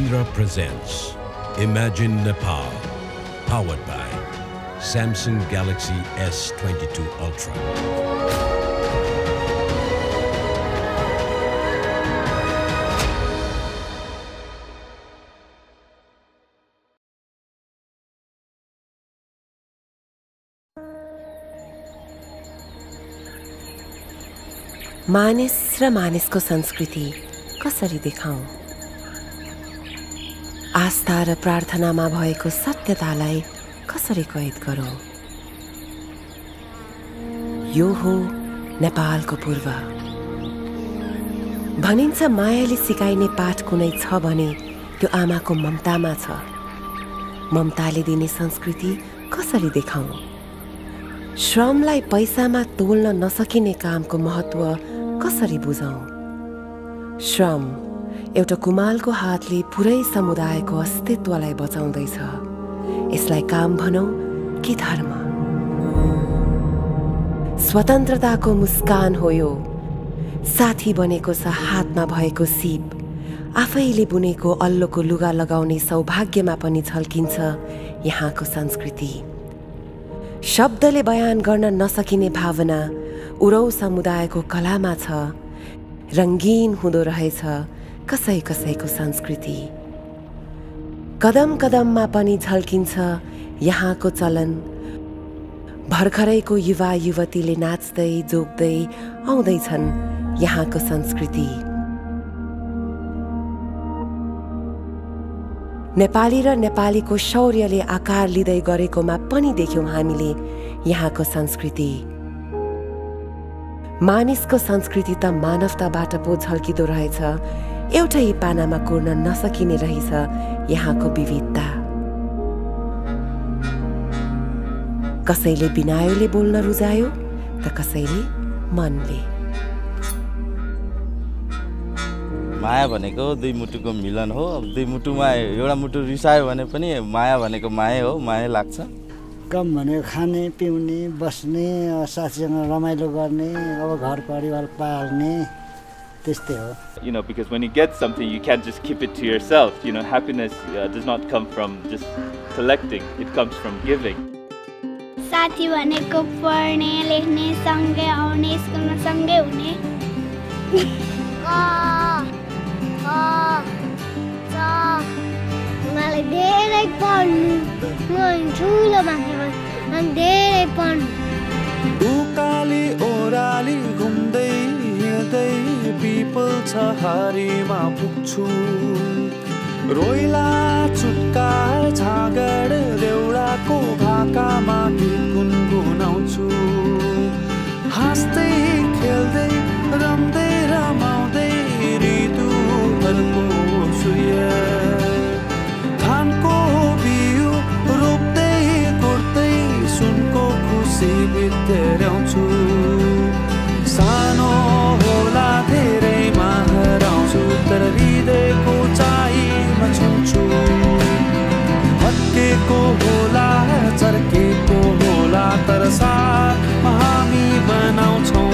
Mahindra presents Imagine Nepal, powered by Samsung Galaxy S22 Ultra. मानिस र मानिसको संस्कृति कसरी देखाउँ? आस्था र प्रार्थनामा भएको सत्यतालाई कसरी कैद गरौँ? यो हो नेपालको पूर्व। भनिन्छ मायाले सिकाइने पाठ कुनै छ भने त्यो आमाको ममतामा छ। ममताले दिने संस्कृति कसरी देखाउँ? श्रमलाई पैसामा तोल्न नसकिने कामको महत्त्व कसरी बुझौँ? श्रम एउटा कुमालको हातले पुरै समुदायको अस्तित्वलाई बचाउँदैछ। यसलाई काम भनौँ कि धर्म? स्वतन्त्रताको मुस्कान हो यो। साथी बनेको छ हातमा भएको सीप। आफैले बुनेको अल्लोको लुगा लगाउने सौभाग्यमा पनि झल्किन्छ यहाँको संस्कृति। शब्दले बयान गर्न नसकिने भावना उरौ समुदायको कलामा छ। रंगीन हुँदो रहेछ कसै कसैको संस्कृति। कदम कदममा पनि झल्किन्छ यहाँको चलन। भर्खरैको युवा युवतीले नाच्दै जोग्दै आउँदैछन् यहाँको संस्कृति। नेपाली र नेपालीको शौर्यले आकार लिँदै गरेकोमा पनि देख्यौं हामीले यहाँको संस्कृति। मानिसको संस्कृति त मानवताबाट पो झल्किदो रहेछ। एउटै पानामा कोर्न नसकिने रहेछ यहाँको विविधता। कसैले बिनायोले बोल्न रुजायो त कसैले मनले। माया भनेको दुई मुटुको मिलन हो। अब दुई मुटुमा एउटा मुटु रिसायो भने पनि माया भनेको माया हो, माया लाग्छ। कम भनेको खाने पिउने बस्ने साथीसँग रमाइलो गर्ने अब घर परिवार पाल्ने त्यस्तै हो। You know, because when you get something you can't just keep it to yourself. You know, happiness does not come from just collecting, it comes from giving. साथी भनेको पढ्ने लेख्ने सँगै आउने स्कुलमा सँगै हुने। मलाई धेरै पढ्नु म ठुलो मान्छे धेरै पढ्नु। उकाली ओराली घुम्दै हिँड्दै पिपल छ हारीमा पुग्छु। रोइला चुट्का छागड देउडाको भाकामा गीत गुनगुनाउँछु। हाँस्दै खेल्दै रम्दै रमाउँदै ऋतुहरूको सूर्य धानको बिउ रोप्दै कोर्दै सुनको खुसी भित्र्याउँछु। सानो होला धेरैमा हराउँछु तर हृदयको चाहीमा छुन्छु। भत्केको होला चर्केको होला तर साथमा हामी बनाउँछौँ।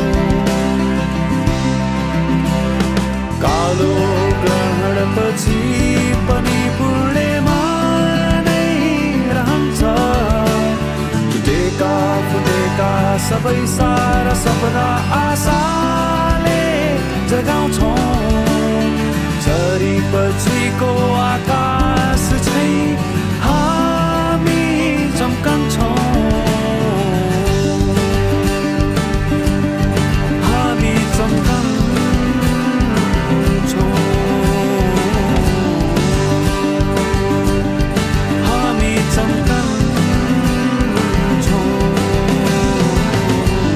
कालो ग्रहण पछि पनि पूर्णिमा नै रहन्छ। टुटेका फुटेका सबै सारा सपना आशाले जगाउँछौँ। झरी पछिको आकाश छै हामी चम्कन्छौँ। हामी चम्कन्छौँ। हामी चम्कन्छौँ।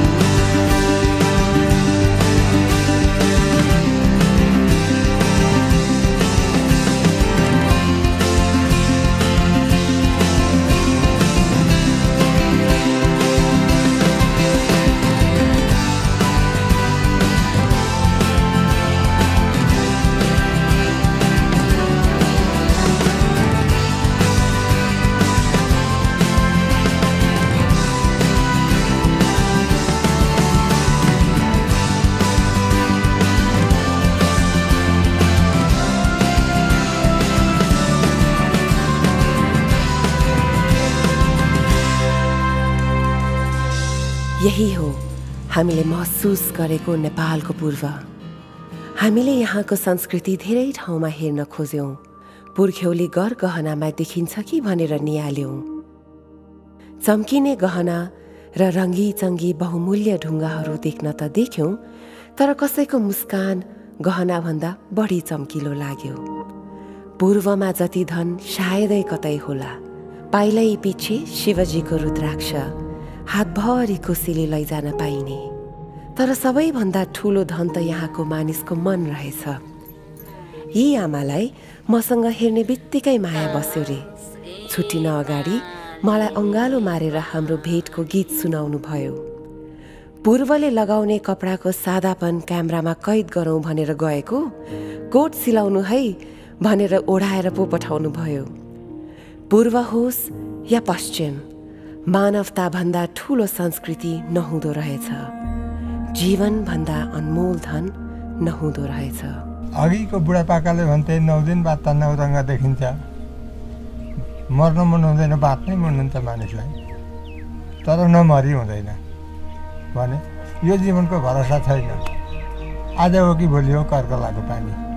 यही हो हामीले महसुस गरेको नेपालको पूर्व। हामीले यहाँको संस्कृति धेरै ठाउँमा हेर्न खोज्यौं। पुर्ख्यौली गहनामा देखिन्छ कि भनेर निहाल्यौं। चम्किने गहना र रङ्गी-चङ्गी बहुमूल्य ढुङ्गाहरू देख्न त देख्यौं, तर कसैको मुस्कान गहनाभन्दा बढी चम्किलो लाग्यो। पूर्वमा जति धन सायदै कतै होला। पाइलै पछि शिवजीको रुद्राक्ष, हातभरि कोसेली लैजान पाइने। तर सबैभन्दा ठुलो धन त यहाँको मानिसको मन रहेछ। यी आमालाई मसँग हेर्ने बित्तिकै माया बस्यो रे। छुट्टिन अगाडि मलाई अङ्गालो मारेर हाम्रो भेटको गीत सुनाउनु भयो। पूर्वले लगाउने कपडाको सादापन क्यामेरामा कैद गरौँ भनेर गएको, कोट सिलाउनु है भनेर ओढाएर पो पठाउनु भयो। पूर्व होस् या पश्चिम, मानवताभन्दा ठुलो संस्कृति नहुँदो रहेछ। जीवनभन्दा अनमोल धन नहुँदो रहेछ। अघिको बुढापाकाले भन्थे 9 दिन बाद त नौरङ्ग देखिन्छ। मर्न मन हुँदैन, बाँच्नै मन हुन्छ मानिसलाई, तर नमरी हुँदैन भने यो जीवनको भरोसा छैन। आज हो कि भोलि हो कर्कलाको पानी।